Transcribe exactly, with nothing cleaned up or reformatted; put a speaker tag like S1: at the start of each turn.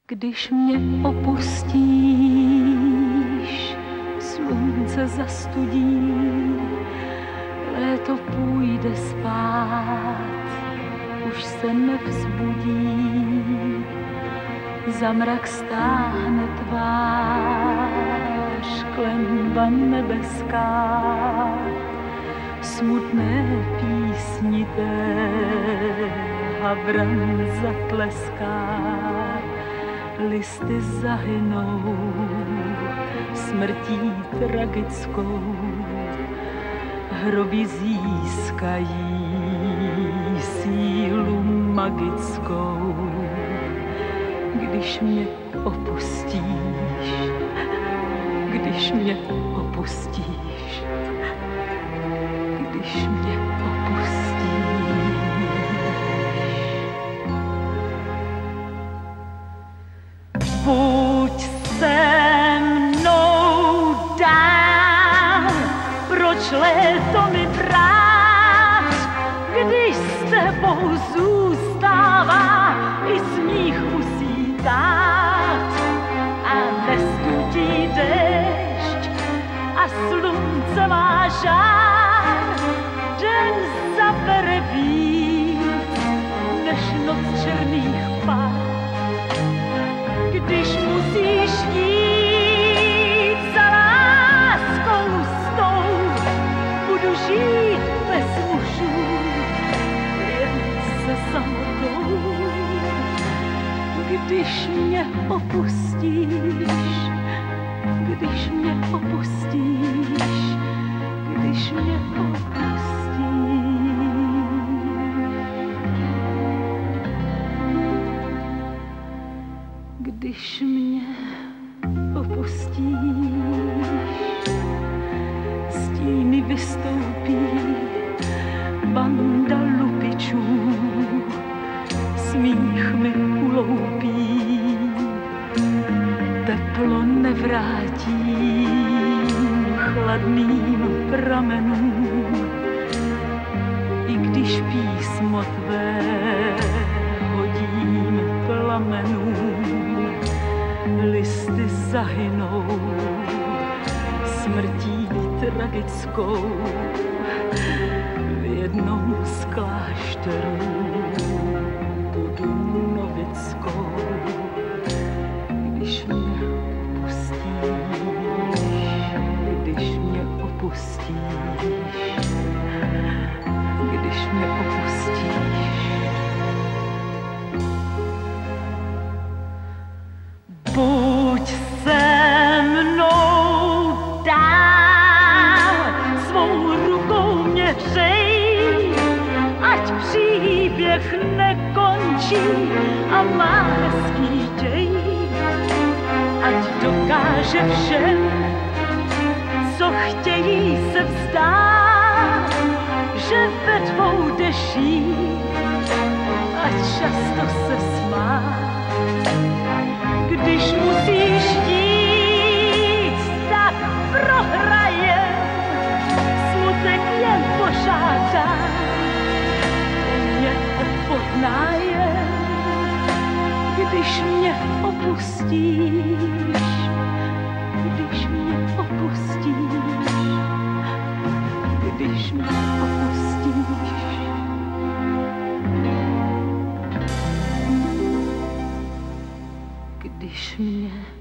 S1: Když mě opustíš, slunce zastudí, léto půjde spát, už se nevzbudí, zamrak stáhne tvář, klenba nebeská, smutné písni té havran zatleská. Listy zahynou smrtí tragickou, hroby získají sílu magickou. Když mě opustíš, když mě opustíš, když mě opustíš. Buď se mnou dál, proč léto mi brát, když s tebou zůstává i smích musí tát a nestudí déšť a slunce má žár, den zabere víc než noc černých pár. Když musíš jít za láskou s tou, budu žít bez mužů, jen se samotou. Když mě opustíš, když mě opustíš, když mě opustíš. Když mě opustíš, stíny vystoupí, banda lupičů, smích mi uloupí, teplo nevrátím chladným pramenům, i když písmo tvé hodím plamenům. Listy zahynou smrtí tragickou v jednom z klášterů budu novickou. Když mě opustíš, když mě opustíš, když mě opustíš. Buď se mnou dál, svou rukou mě hřej, ať příběh nekončí a má hezký děj, ať dokáže všem, co chtějí se vzdát, že ve dvou deších, ať často se smát. Když musíš jít, tak prohrajem, smutek jen požádá, mě odnájem. Když mě opustíš, když mě opustíš, když mě opustíš. Když mě